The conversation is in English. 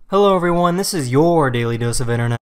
Hello everyone, this is your Daily Dose of Internet.